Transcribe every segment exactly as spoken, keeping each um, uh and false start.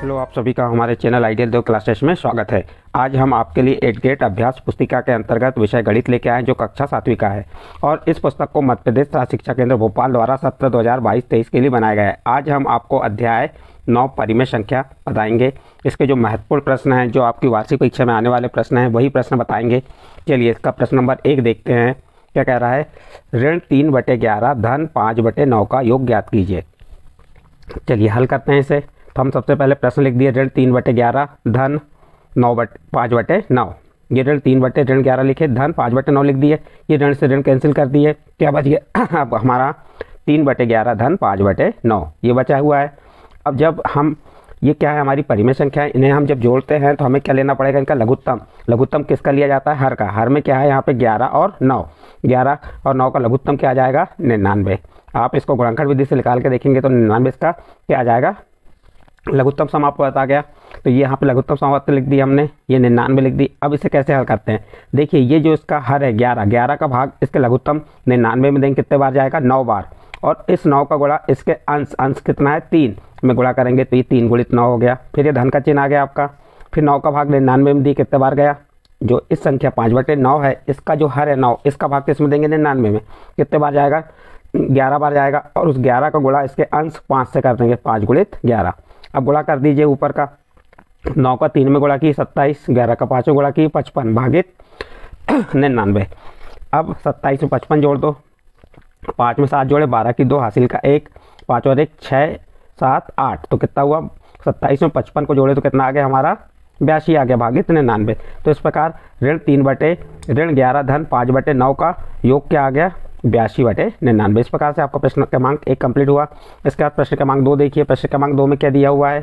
Hello, आप सभी का हमारे चैनल आइडियल देव क्लासेस में स्वागत है। आज हम आपके लिए एट ग्रेड अभ्यास पुस्तिका के अंतर्गत विषय गणित लेके आए जो कक्षा सातवीं का है और इस पुस्तक को मध्य प्रदेश शाला शिक्षा केंद्र भोपाल द्वारा सत्र दो हज़ार बाईस तेईस के लिए बनाया गया है। आज हम आपको अध्याय नौ परिमेय संख्या बताएंगे। इसके जो महत्वपूर्ण प्रश्न हैं, जो आपकी वार्षिक परीक्षा में आने वाले प्रश्न हैं, वही प्रश्न बताएंगे। चलिए इसका प्रश्न नंबर एक देखते हैं। क्या कह रहा है? ऋण तीन बटे ग्यारह धन पाँच बटे नौ का योग ज्ञात कीजिए। चलिए हल करते हैं इसे। तो हम सबसे पहले प्रश्न लिख दिए, ऋण तीन बटे ग्यारह धन नौ बटे पाँच बटे नौ। ये ऋण तीन बटे ऋण ग्यारह लिखे, धन पाँच बटे नौ लिख दिए। ये ऋण से ऋण कैंसिल कर दिए, क्या बच गया? अब हमारा तीन बटे ग्यारह धन पाँच बटे नौ ये बचा हुआ है। अब जब हम ये क्या है, हमारी परिमेय संख्या है, इन्हें हम जब जोड़ते हैं तो हमें क्या लेना पड़ेगा? इनका लघुत्तम। लघुत्तम किसका लिया जाता है? हर का। हर में क्या है यहाँ पे? ग्यारह और नौ। ग्यारह और नौ का लघुत्तम क्या आ जाएगा? निन्यानवे। आप इसको गुणांकन विधि से निकाल के देखेंगे तो निन्यानवे इसका क्या आ जाएगा? लघुत्तम सम आपको बता गया। तो ये यहाँ पे लघुत्तम समाप्ति लिख दी हमने, ये निन्यानवे लिख दी। अब इसे कैसे हल करते हैं? देखिए ये जो इसका हर है ग्यारह, ग्यारह का भाग इसके लघुत्तम निन्यानवे में देंगे, कितने बार जाएगा? नौ बार। और इस नौ का गुणा इसके अंश, अंश कितना है? तीन में गुणा करेंगे तो ये तीन गुणित नौ हो गया। फिर ये धन का चिन्ह आ गया आपका। फिर नौ का भाग निन्यानवे में दी, कितने बार गया? जो इस संख्या पाँच बटे नौ है, इसका जो हर है नौ, इसका भाग किस में देंगे? निन्यानवे में। कितने बार जाएगा? ग्यारह बार जाएगा। और उस ग्यारह का गुणा इसके अंश पाँच से कर देंगे, पाँच गुणित ग्यारह। अब गुणा कर दीजिए ऊपर का, नौ का तीन में गुणा की सत्ताईस, ग्यारह का पाँच में गुणा की पचपन, भागित निन्यानवे। अब सत्ताईस में पचपन जोड़ दो, पाँच में सात जोड़े, बारह की दो, हासिल का एक, पाँच और एक छः, सात आठ, तो कितना हुआ? सत्ताईस में पचपन को जोड़े तो कितना आ गया हमारा? बयासी आ गया, भागित निन्यानवे। तो इस प्रकार ऋण तीन बटे ऋण ग्यारह धन पाँच बटे नौ का योग क्या आ गया? बयासी बटे निन्यानवे। इस प्रकार से आपका प्रश्न क्रमांक एक कंप्लीट हुआ। इसके बाद प्रश्न क्रमांक दो देखिए। प्रश्न क्रमांक दो में क्या दिया हुआ है?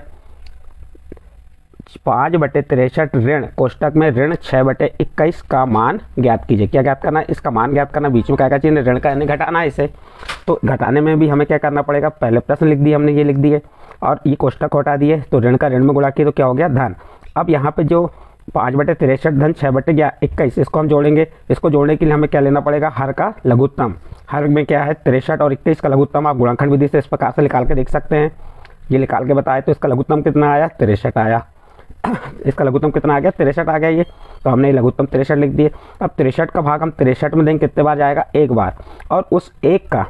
पाँच बटे तिरसठ ऋण कोष्टक में ऋण छः बटे इक्कीस का मान ज्ञात कीजिए। क्या ज्ञात करना है? इसका मान ज्ञात करना। बीच में क्या का चिन्ह? ऋण का, यानी घटाना है इसे। तो घटाने में भी हमें क्या करना पड़ेगा? पहले प्रश्न लिख दिए हमने, ये लिख दिए और ये कोष्टक हटा दिए, तो ऋण का ऋण में गुणा किए तो क्या हो गया? धन। अब यहाँ पे जो पाँच बटे तिरसठ धन छः बटे ग्या इक्कीस, इसको हम जोड़ेंगे। इसको जोड़ने के लिए हमें क्या लेना पड़ेगा? हर का लघुत्तम। हर में क्या है? तिरसठ और इक्कीस का लघुत्तम आप गुणनखंड विधि से इस प्रकार से निकाल के देख सकते हैं। ये निकाल के बताए तो इसका लघुत्तम कितना आया? तिरसठ आया। इसका लघुत्तम कितना आ गया? तिरसठ आ गया ये। तो हमने लघुत्तम तिरसठ लिख दिए। अब तिरसठ का भाग हम तिरसठ में देंगे, कितने बार जाएगा? एक बार। और उस एक का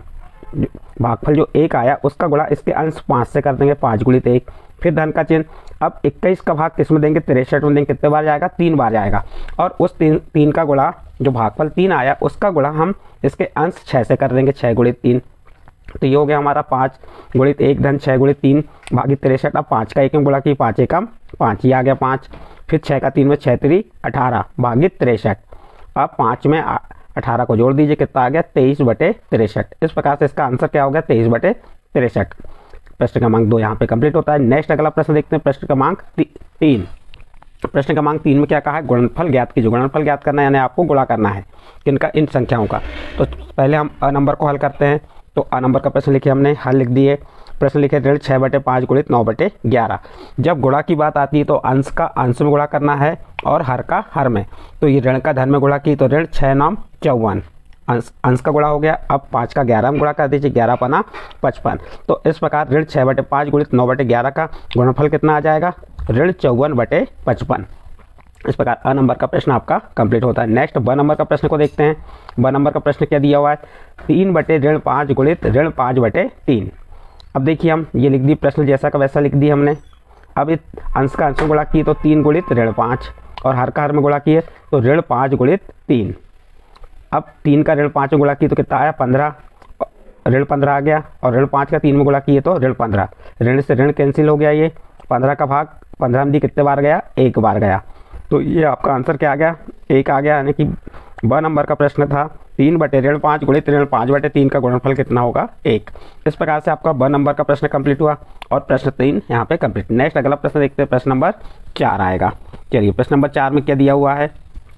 भागफल जो एक आया उसका गुणा इसके अंश पाँच से कर देंगे, पाँच गुणित एक। फिर धन का चिन्ह। अब इक्कीस का भाग किस में देंगे? तिरसठ में देंगे, कितने बार जाएगा? तीन बार जाएगा। और उस तीन तीन का गुणा, जो भागफल तीन आया उसका गुणा हम इसके अंश छः से कर देंगे, छः गुणित तीन। तो ये हो गया हमारा पाँच गुणित एक धन छः गुणित तीन भागित तिरसठ। अब पाँच का एक में गुणा की, पाँच एकम पाँच, ये आ गया पाँच। फिर छः का तीन में छः त्री अठारह भागित तिरसठ। अब पाँच में अठारह को जोड़ दीजिए, कितना आ गया? तेईस बटे तिरसठ। इस प्रकार से इसका आंसर क्या हो गया? तेईस बटे तिरसठ। प्रश्न क्रमांक दो यहाँ पे कंप्लीट होता है। नेक्स्ट अगला प्रश्न देखते हैं, प्रश्न क्रमांक ती, तीन। प्रश्न क्रमांक तीन में क्या कहा है? गुणनफल ज्ञात कीजिए। गुणनफल ज्ञात करना यानी आपको गुणा करना है किनका? इन संख्याओं का। तो पहले हम अ नंबर को हल करते हैं। तो अ नंबर का प्रश्न लिखे हमने, हल लिख दिए। प्रश्न लिखे ऋण छः बटे पाँच गुणित नौ बटे ग्यारह। जब गुणा की बात आती है तो अंश का अंश में गुणा करना है और हर का हर में। तो ये ऋण का धन में गुणा की, तो ऋण छः नाम चौवन, अंश अंश का गुणा हो गया। अब पाँच का ग्यारह में गुणा कर दीजिए, ग्यारह पना पचपन। तो इस प्रकार ऋण छः बटे पाँच गुणित नौ बटे ग्यारह का गुणनफल कितना आ जाएगा? ऋण चौवन बटे पचपन। इस प्रकार अ नंबर का प्रश्न आपका कंप्लीट होता है। नेक्स्ट ब नंबर का प्रश्न को देखते हैं। ब नंबर का प्रश्न क्या दिया हुआ है? तीन बटे ऋण पाँच गुणित ऋण पाँच बटे तीन। अब देखिए हम ये लिख दी, प्रश्न जैसा का वैसा लिख दी हमने। अब इस अंश का अंश में गुणा किए तो तीन गुणित ऋण पाँच, और हर का हर में गुणा किए तो ऋण पाँच गुणित तीन। अब तीन का ऋण पाँच में गुणा किए तो कितना आया? पंद्रह, ऋण पंद्रह आ गया। और ऋण पाँच का तीन में गुणा किए तो ऋण पंद्रह। ऋण से ऋण कैंसिल हो गया। ये पंद्रह का भाग पंद्रह में दी, कितने बार गया? एक बार गया। तो ये आपका आंसर क्या आ गया? एक आ गया। यानी कि ब नंबर का प्रश्न था तीन बटे ऋण पाँच गुणित ऋण पाँच बटे तीन का गुणनफल कितना होगा? एक। इस प्रकार से आपका ब नंबर का प्रश्न कंप्लीट हुआ और प्रश्न तीन यहाँ पे कंप्लीट। नेक्स्ट अगला प्रश्न देखते हैं, प्रश्न नंबर चार आएगा। चलिए प्रश्न नंबर चार में क्या दिया हुआ है?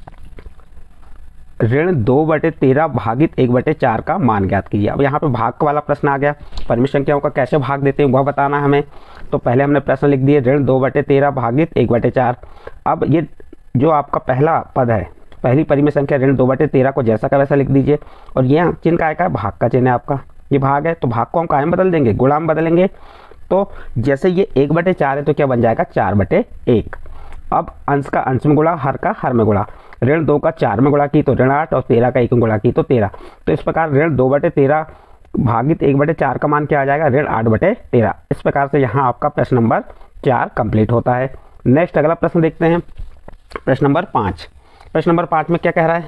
ऋण दो बटे तेरह भागित एक बटे चार का मान ज्ञात कीजिए। अब यहाँ पे भाग वाला प्रश्न आ गया। परिमेय संख्याओं का कैसे भाग देते हैं वह बताना हमें। तो पहले हमने प्रश्न लिख दिए, ऋण दो बटे तेरह भागित एक बटे चार। अब ये जो आपका पहला पद है, पहली परिमेय संख्या ऋण दो बटे तेरह को जैसा का वैसा लिख दीजिए। और ये चिन्ह का है, भाग का चिन्ह है आपका, ये भाग है, तो भाग को हम कायम बदल देंगे, गुणा में बदलेंगे। तो जैसे ये एक बटे चार है तो क्या बन जाएगा चार बटे एक। अब अंश का अंश में गुणा, हर का हर में गुणा। ऋण दो का चार में गुणा की तो ऋण आठ, और तेरह का एक में गुणा की तो तेरह। तो इस प्रकार ऋण दो बटे तेरह भागित एक बटे चार का मान क्या आ जाएगा, ऋण आठ बटे तेरह। इस प्रकार से यहाँ आपका प्रश्न नंबर चार कंप्लीट होता है। नेक्स्ट अगला प्रश्न देखते हैं, प्रश्न नंबर पाँच। प्रश्न नंबर पाँच में क्या कह रहा है,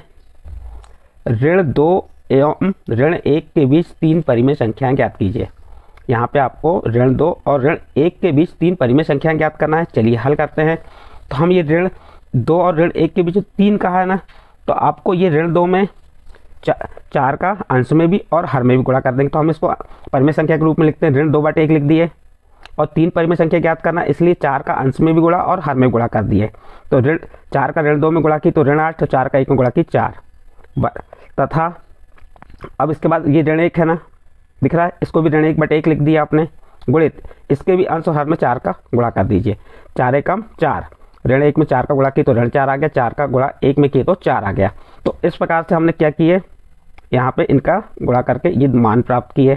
ऋण दो एवं ऋण एक के बीच तीन परिमेय संख्याएं ज्ञात कीजिए। यहाँ पे आपको ऋण दो और ऋण एक के बीच तीन परिमेय संख्याएं ज्ञात करना है। चलिए हल करते हैं। तो हम ये ऋण दो और ऋण एक के बीच तीन कहा है ना, तो आपको ये ऋण दो में चा, चार का अंश में भी और हर में भी गुणा कर देंगे। तो हम इसको परिमेय संख्या के रूप में लिखते हैं, ऋण दो बटे एक लिख दिए, और तीन परिमेय संख्या ज्ञात करना, इसलिए चार का अंश में भी गुणा और हर में गुणा कर दिए। तो ऋण चार का ऋण दो में गुणा की तो ऋण आठ, तो चार का एक में गुणा की चार, तथा अब इसके बाद ये ऋण एक है ना, दिख रहा है, इसको भी ऋण एक बटे एक लिख दिया आपने, गुणित इसके भी अंश और हर में चार का गुणा कर दीजिए। चार एकम चार, ऋण एक में चार का गुणा किए तो ऋण चार आ गया, चार का गुणा एक में किए तो चार आ गया। तो इस प्रकार से हमने क्या किए, यहाँ पे इनका गुणा करके ये मान प्राप्त किए।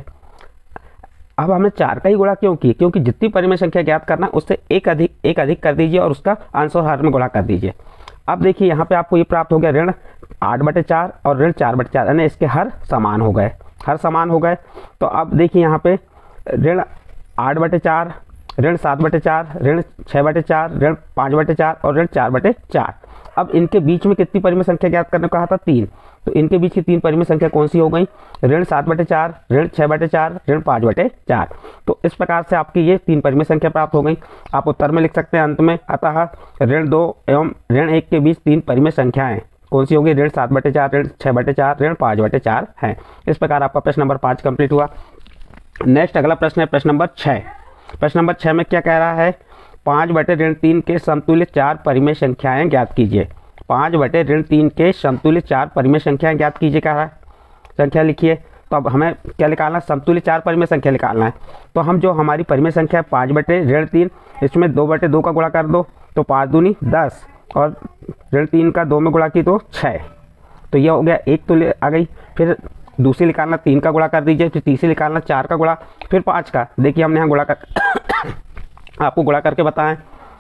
अब हमने चार का ही गुणा क्यों किए, क्योंकि जितनी परिमेय संख्या ज्ञात करना उससे एक अधिक एक अधिक कर दीजिए और उसका अंश और हर में गुणा कर दीजिए। अब देखिए यहाँ पे आपको ये प्राप्त हो गया ऋण आठ बटे चार और ऋण चार बटे चार, यानी इसके हर समान हो गए, हर समान हो गए। तो अब देखिए यहाँ पे ऋण आठ बटे चार, ऋण सात बटे चार, ऋण छः बटे चार, ऋण पाँच बटे चार और ऋण चार बटे चार। अब इनके बीच में कितनी परिमेय संख्या ज्ञात करने को कहा था, तीन। तो इनके बीच की तीन परिमेय संख्या कौन सी हो गई, ऋण सात बटे चार, ऋण छः बटे चार, ऋण पाँच बटे चार। तो इस प्रकार से आपकी ये तीन परिमेय संख्या प्राप्त हो गई। आप उत्तर में लिख सकते हैं अंत में, अतः ऋण दो एवं ऋण एक के बीच तीन परिमेय संख्याएं कौन सी होगी, ऋण सात बटे चार, ऋण छः बटे चार, ऋण पाँच बटे चार है। इस प्रकार आपका प्रश्न नंबर पाँच कंप्लीट हुआ। नेक्स्ट अगला प्रश्न है प्रश्न नंबर छः। प्रश्न नंबर छः में क्या कह रहा है, पाँच बटे ऋण तीन के समतुल्य चार परिमेय संख्याएं ज्ञात कीजिए। पाँच बटे ऋण तीन के समतुल्य चार परिमेय संख्याएं ज्ञात कीजिए कह रहा है। संख्या लिखिए। तो अब हमें क्या निकालना है, समतुल्य चार परिमेय संख्या निकालना है। तो हम जो हमारी परिमेय संख्या है पाँच बटे ऋण तीन, इसमें दो बटे दो का गुणा कर दो, तो पाँच दूनी दस, और ऋण तीन का दो में गुणा की तो छः। तो यह हो गया एक तुल्य आ गई। फिर दूसरी निकालना तीन का गुणा कर दीजिए, फिर तीसरी निकालना चार का गुणा, फिर पाँच का। देखिए हमने यहाँ गुणा कर आपको गुणा करके बताएं।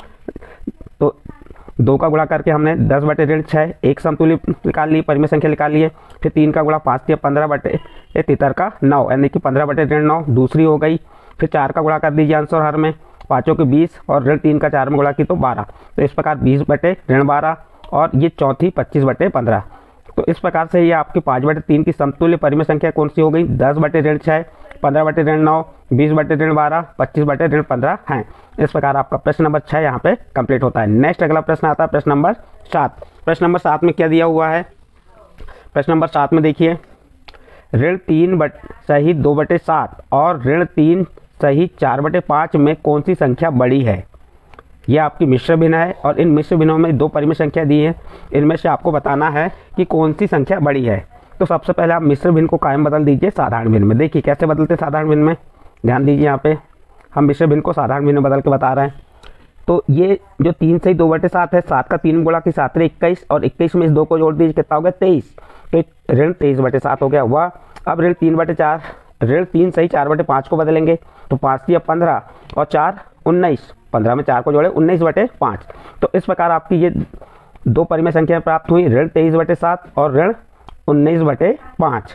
तो दो का गुणा करके हमने दस बटे ऋण छः, एक समतुल्य निकाल ली, परिमेय संख्या निकाल लिए। फिर तीन का गुणा पाँच दिया, पंद्रह बटे तितर का नौ, यानी कि पंद्रह बटे ऋण नौ दूसरी हो गई। फिर चार का गुणा कर दीजिए अंश और हर में, पाँचों के बीस, और ऋण तीन का चार में गुणा की तो बारह। तो इस प्रकार बीस बटे ऋण बारह, और ये चौथी पच्चीस बटे पंद्रह। तो इस प्रकार से ये आपकी पाँच बटे तीन की समतुल्य परिमेय संख्या कौन सी हो गई, दस बटे ऋण छः, पंद्रह बटे ऋण नौ, बीस बटे ऋण बारह, पच्चीस बटे ऋण पंद्रह हैं। इस प्रकार आपका प्रश्न नंबर छः यहाँ पे कंप्लीट होता है। नेक्स्ट अगला प्रश्न आता है प्रश्न नंबर सात। प्रश्न नंबर सात में क्या दिया हुआ है, प्रश्न नंबर सात में देखिए, ऋण तीन बट सही दो बटे सात और ऋण तीन सही चार बटे पाँच में कौन सी संख्या बड़ी है। यह आपकी मिश्र भिन्न है, और इन मिश्र भिन्नों में दो परिमेय संख्या दी है, इनमें से आपको बताना है कि कौन सी संख्या बड़ी है। तो सबसे पहले आप मिश्र भिन्न को कायम बदल दीजिए साधारण भिन्न में। देखिए कैसे बदलते साधारण भिन्न में, ध्यान दीजिए। यहाँ पे हम मिश्र भिन्न को साधारण भिन्न में बदल के बता रहे हैं। तो ये जो तीन से दो बटे सात है, सात का तीन गुणा की सात रे इक्कीस, और इक्कीस में इस दो को जोड़ दीजिए, कितना हो गया तेईस। तो ऋण तेईस बटे सात हो गया वह। अब ऋण तीन बटे चार, ऋण तीन सही चार बटे पाँच को बदलेंगे, तो पाँच दिया पंद्रह और चार उन्नीस, पंद्रह में चार को जोड़े उन्नीस बटे पाँच। तो इस प्रकार आपकी ये दो परिमेय संख्या प्राप्त हुई, ऋण तेईस बटे सात और ऋण उन्नीस बटे पाँच।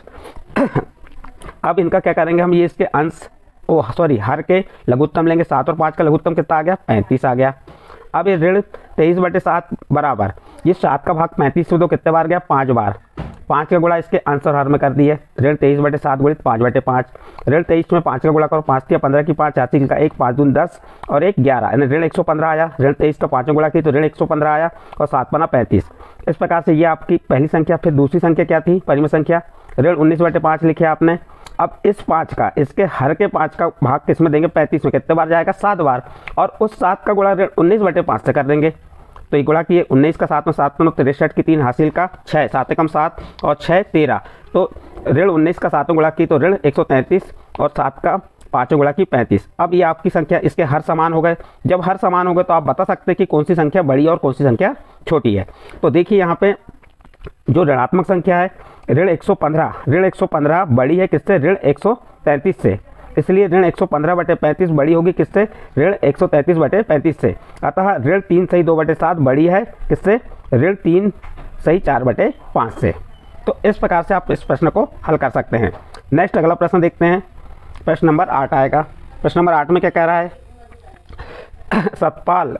अब इनका क्या करेंगे हम, ये इसके अंश ओ सॉरी हर के लघुत्तम लेंगे। सात और पाँच का लघुत्तम कितना आ गया, पैंतीस आ गया। अब ये ऋण तेईस बटे सात बराबर ये सात का भाग पैंतीस से दो कितने बार गया, पाँच बार। पाँच का गुणा इसके अंश और हर में कर दिए, ऋण तेईस बटे सात गुणित पाँच बटे पाँच। ऋण तेईस में पाँच का गुणा करो, पाँच दिया पंद्रह की पाँच, चार का एक, पाँच दून दस और एक ग्यारह, यानी ऋण एक सौ पंद्रह आया। ऋण तेईस का पाँचों गुणा की तो ऋण एक सौ पंद्रह आया, और सात पन्ना पैंतीस। इस प्रकार से ये आपकी पहली संख्या। फिर दूसरी संख्या क्या थी, परिमेय संख्या, ऋण उन्नीस बटे पाँच लिखे आपने। अब इस पाँच का इसके हर के पाँच का भाग किस में देंगे, पैंतीस में, कितने बार जाएगा, सात बार। और उस सात का गुणा ऋण उन्नीस बटे पाँच से कर देंगे। तो ये गुणा किए उन्नीस का सात में, सात में तिरसठ की तीन हासिल का छः, सात एकम सात और छः तेरह। तो ऋण उन्नीस का सातों गुणा की तो ऋण एक सौ तैंतीस और सात का पाँचों गुणा की पैंतीस। अब ये आपकी संख्या इसके हर समान हो गए। जब हर समान हो गए तो आप बता सकते हैं कि कौन सी संख्या बड़ी और कौन सी संख्या छोटी है। तो देखिए यहाँ पे जो ऋणात्मक संख्या है ऋण एक सौ पंद्रह, ऋण एक सौ पंद्रह बड़ी है किससे, ऋण एक सौ तैंतीस से। इसलिए ऋण एक सौ पंद्रह बटे पैंतीस बड़ी होगी किससे, ऋण एक सौ तैंतीस बटे पैंतीस से। अतः ऋण तीन सही दो बटे सात बड़ी है किससे, ऋण तीन सही चार बटे पाँच से। तो इस प्रकार से आप इस प्रश्न को हल कर सकते हैं। नेक्स्ट अगला प्रश्न देखते हैं, प्रश्न नंबर आठ आएगा। प्रश्न नंबर आठ में क्या कह रहा है, सतपाल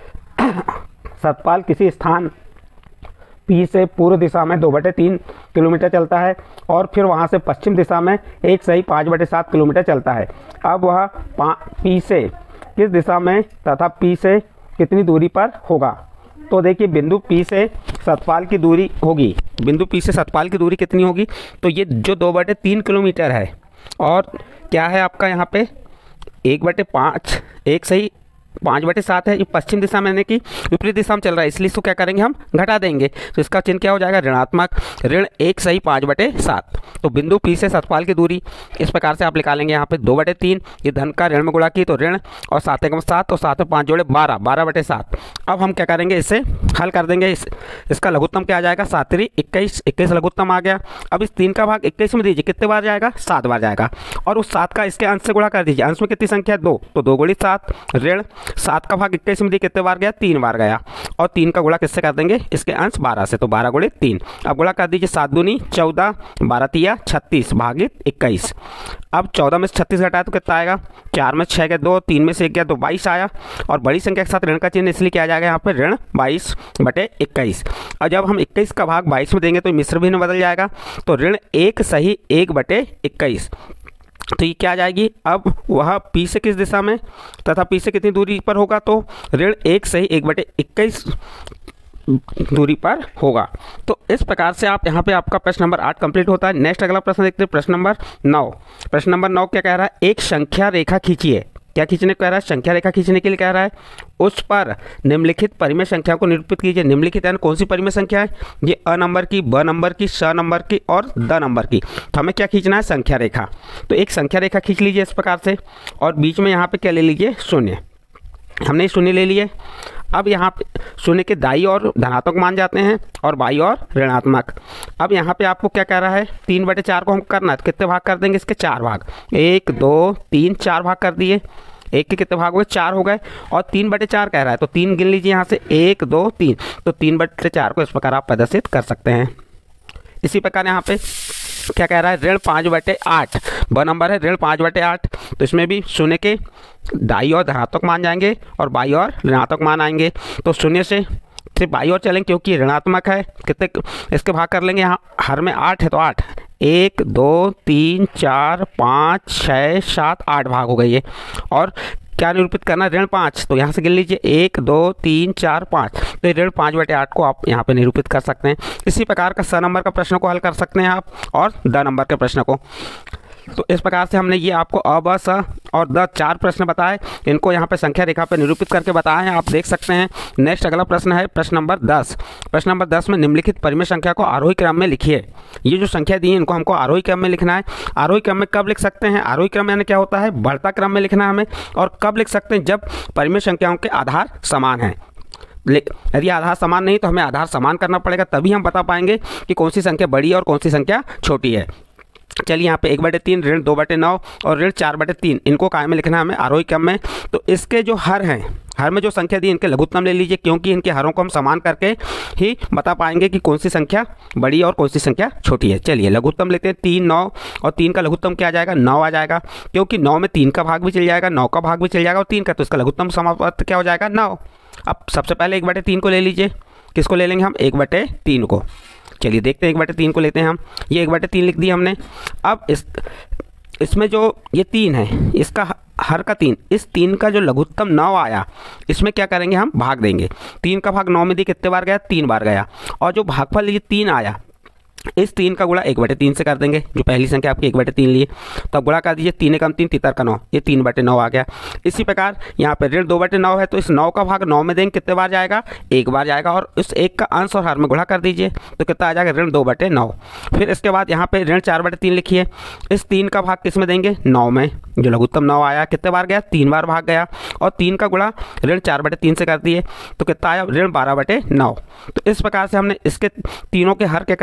सतपाल किसी स्थान पी से पूर्व दिशा में दो बटे तीन किलोमीटर चलता है और फिर वहाँ से पश्चिम दिशा में एक सही पाँच बटे सात किलोमीटर चलता है। अब वह पी से किस दिशा में तथा पी से कितनी दूरी पर होगा। तो देखिए बिंदु पी से सतपाल की दूरी होगी, बिंदु पी से सतपाल की दूरी कितनी होगी, तो ये जो दो बटे तीन किलोमीटर है और क्या है आपका यहाँ पे एक बटे पाँच, एक सही पाँच बटे सात है, ये पश्चिम दिशा में यानी कि विपरीत दिशा में चल रहा है, इसलिए इसको क्या करेंगे हम घटा देंगे। तो इसका चिन्ह क्या हो जाएगा, ऋणात्मक, ऋण एक सही पाँच बटे सात। तो बिंदु पी से सतपाल की दूरी इस प्रकार से आप निकालेंगे, यहाँ पे दो बटे तीन, ये धन का ऋण में गुणा की तो ऋण और सात एकम सात, तो सात में पाँच जोड़े बारह, बारह बटे सात। अब हम क्या करेंगे, इसे हल कर देंगे। इस इसका लघुत्तम क्या आ जाएगा, सातरी इक्कीस, इक्कीस लघुत्तम आ गया। अब इस तीन का भाग इक्कीस में दीजिए, कितने बार जाएगा, सात बार जाएगा। और उस सात का इसके अंश से गुणा कर दीजिए, अंश में कितनी संख्या है, दो, तो दो गुणित सात, ऋण सात का भाग इक्कीस में दी कितने बार गया, तीन बार गया। और तीन का गुणा किससे कर देंगे, इसके अंश बारह से, तो बारह गुणित तीन। अब गुणा कर दीजिए, सात दूनी चौदह, बारह तिया छत्तीस भागित इक्कीस। अब चौदह में से छत्तीस घटाया तो कितना आएगा, चार में छः गया दो, तीन में से एक गया तो बाईस आया। और बड़ी संख्या के साथ ऋण का चिन्ह इसलिए क्या आ जाएगा यहाँ पे, ऋण बाईस बटे इक्कीस। और जब हम इक्कीस का भाग बाईस में देंगे तो मिश्र भिन्न बदल जाएगा, तो ऋण एक सही एक बटे इक्कीस। तो ये क्या आ जाएगी, अब वह पी से किस दिशा में तथा पी से कितनी दूरी पर होगा, तो ऋण एक सही एक बटे इक्कीस दूरी पर होगा। तो इस प्रकार से आप यहाँ पे आपका प्रश्न नंबर आठ कंप्लीट होता है। नेक्स्ट अगला प्रश्न देखते हैं, प्रश्न नंबर नौ। प्रश्न नंबर नौ क्या कह रहा है, एक संख्या रेखा खींचिए। क्या खींचने को कह रहा है, संख्या रेखा खींचने के लिए कह रहा है, उस पर निम्नलिखित परिमेय संख्या को निरूपित कीजिए। निम्नलिखित यानी कौन सी परिमेय संख्या है, ये अ नंबर की, ब नंबर की, स नंबर की और द नंबर की। तो हमें क्या खींचना है, संख्या रेखा। तो एक संख्या रेखा खींच लीजिए इस प्रकार से, और बीच में यहाँ पे क्या ले लीजिए, शून्य। हमने शून्य ले लिए। अब यहाँ पे शून्य के दाई और धनात्मक मान जाते हैं और बाई और ऋणात्मक। अब यहाँ पे आपको क्या कह रहा है, तीन बटे चार को हम करना है, तो कितने भाग कर देंगे, इसके चार भाग, एक दो तीन चार भाग कर दिए। एक के कितने भाग हो गए, चार हो गए। और तीन बटे चार कह रहा है, तो तीन गिन लीजिए यहाँ से, एक दो तीन, तो तीन बटे चार को इस प्रकार आप प्रदर्शित कर सकते हैं। इसी प्रकार यहाँ पे क्या कह रहा है, ऋण पाँच बटे आठ, ब नंबर है, ऋण पाँच बटे आठ। तो इसमें भी शून्य के दाई और धनात्मक मान जाएंगे और बाई और ऋणात्मक मान आएंगे। तो शून्य से सिर्फ बाई और चलेंगे क्योंकि ऋणात्मक है, कितने इसके भाग कर लेंगे, यहाँ हर में आठ है तो आठ, एक दो तीन चार पाँच छः सात, आठ भाग हो गई है। और क्या निरूपित करना, ऋण पाँच, तो यहाँ से गिन लीजिए, एक दो तीन चार पाँच, तो ये ऋण पाँच बटे आठ को आप यहाँ पे निरूपित कर सकते हैं। इसी प्रकार का स नंबर का प्रश्न को हल कर सकते हैं आप, और द नंबर के प्रश्न को। तो इस प्रकार से हमने ये आपको अ ब स और द चार प्रश्न बताए, इनको यहाँ पे संख्या रेखा पे निरूपित करके बताए हैं, आप देख सकते हैं। नेक्स्ट अगला प्रश्न है प्रश्न नंबर दस। प्रश्न नंबर दस में निम्नलिखित परिमेय संख्या को आरोही क्रम में लिखिए। ये जो संख्या दी है इनको हमको आरोही क्रम में लिखना है। आरोही क्रम में कब लिख सकते हैं, आरोही क्रम यानी क्या होता है, बढ़ता क्रम में लिखना है हमें। और कब लिख सकते हैं, जब परिमेय संख्याओं के आधार समान हैं। यदि आधार समान नहीं तो हमें आधार समान करना पड़ेगा, तभी हम बता पाएंगे कि कौन सी संख्या बड़ी है और कौन सी संख्या छोटी है। चलिए यहाँ पे एक बटे तीन, ऋण दो बटे नौ और ऋण चार बटे तीन, इनको काय में लिखना है हमें, आरोही क्रम में। तो इसके जो हर हैं, हर में जो संख्या दी इनके लघुत्तम ले लीजिए, क्योंकि इनके हरों को हम समान करके ही बता पाएंगे कि कौन सी संख्या बड़ी और कौन सी संख्या छोटी है। चलिए लघुत्तम लेते हैं, तीन नौ, और तीन का लघुत्तम क्या आ जाएगा, नौ आ जाएगा, क्योंकि नौ में तीन का भाग भी चल जाएगा, नौ का भाग भी चल जाएगा और तीन का, तो इसका लघुत्तम समापत्ति क्या हो जाएगा, नौ। अब सबसे पहले एक बटे तीन को ले लीजिए, किसको ले लेंगे हम, एक बटे तीन को। चलिए देखते हैं, एक बटे तीन को लेते हैं हम, ये एक बटे तीन लिख दिया हमने। अब इस इसमें जो ये तीन है, इसका हर का तीन, इस तीन का जो लघुत्तम नौ आया, इसमें क्या करेंगे हम, भाग देंगे। तीन का भाग नौ में दी कितने बार गया, तीन बार गया। और जो भागफल ये तीन आया, इस तीन का गुणा एक बटे तीन से कर देंगे, जो पहली संख्या आपकी एक बटे तीन लिए, तो अब गुणा कर दीजिए, तीन एकम तीन, तितर का नौ, ये तीन बटे नौ आ गया। इसी प्रकार यहाँ पे ऋण दो बटे नौ है, तो इस नौ का भाग नौ में देंगे, कितने बार जाएगा, एक बार जाएगा। और इस एक का अंश और हर में गुणा कर दीजिए, तो कितना आ जाएगा, ऋण दो बटे नौ। फिर इसके बाद यहाँ पे ऋण चार बटे तीन लिखिए, इस तीन का भाग किस में देंगे, नौ में, जो लघुत्तम नौ आया, कितने बार गया, तीन बार भाग गया। और तीन का गुणा ऋण चार बटे तीन से कर दिए, तो कितना आया, ऋण बारह बटे नौ। तो इस प्रकार से हमने इसके तीनों के हर के कर ली समान।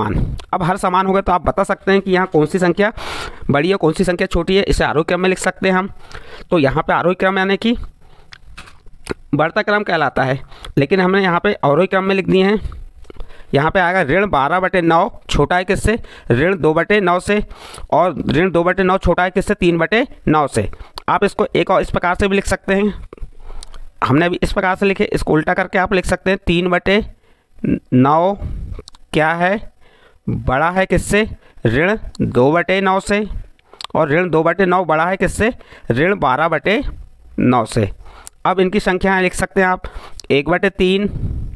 समान। अब हर समान हो गए तो आप बता सकते हैं कि यहाँ कौन सी संख्या बड़ी है कौन सी संख्या छोटी है। इसे आरोही क्रम में लिख सकते हैं हम। तो यहाँ पे आरोही क्रम यानी कि बढ़ता क्रम कहलाता है, लेकिन हमने यहाँ पे अवरोही क्रम में लिख दिए हैं। यहाँ पे आएगा ऋण बारह बटे नौ छोटा है किससे, ऋण दो बटे नौ से, और ऋण दो बटे नौ छोटा है किससे, तीन बटे नौ से। आप इसको एक और इस प्रकार से भी लिख सकते हैं, हमने अभी इस प्रकार से लिखे, इसको उल्टा करके आप लिख सकते हैं तीन बटे नौ क्या है, बड़ा है किससे, ऋण दो बटे नौ से, और ऋण दो बटे नौ बड़ा है किससे, ऋण बारह बटे नौ से। अब इनकी संख्याएं लिख सकते हैं आप, एक बटे तीन।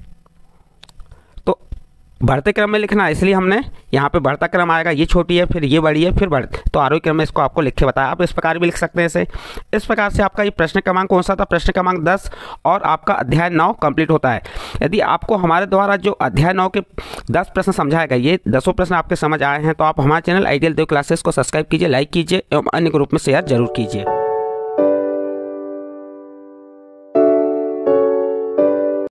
तो बढ़ते क्रम में लिखना है, इसलिए हमने यहाँ पे बढ़ता क्रम आएगा, ये छोटी है फिर ये बड़ी है फिर बढ़, तो आरोही क्रम में इसको आपको लिख के बताया। आप इस प्रकार भी लिख सकते हैं इसे। इस प्रकार से आपका ये प्रश्न क्रमांक कौन सा था, प्रश्न क्रमांक दस, और आपका अध्याय नौ कंप्लीट होता है। यदि आपको हमारे द्वारा जो अध्याय नौ के दस प्रश्न समझाए गए, ये दसों प्रश्न आपके समझ आए हैं, तो आप हमारे चैनल आइडियल देव क्लासेस को सब्सक्राइब कीजिए, लाइक कीजिए एवं अन्य ग्रुप में शेयर जरूर कीजिए।